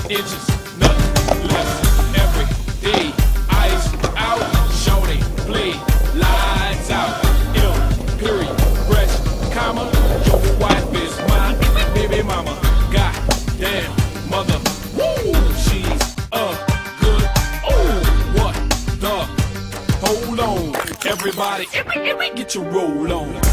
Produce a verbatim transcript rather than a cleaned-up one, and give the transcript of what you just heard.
inches, nothing less. Every day, ice out, shorty, bleed, lights out. Ill, period, fresh, comma. Your wife is my baby mama. Goddamn mother, woo, she's a good. Oh, what the? Hold on, everybody, every, every, get your roll on.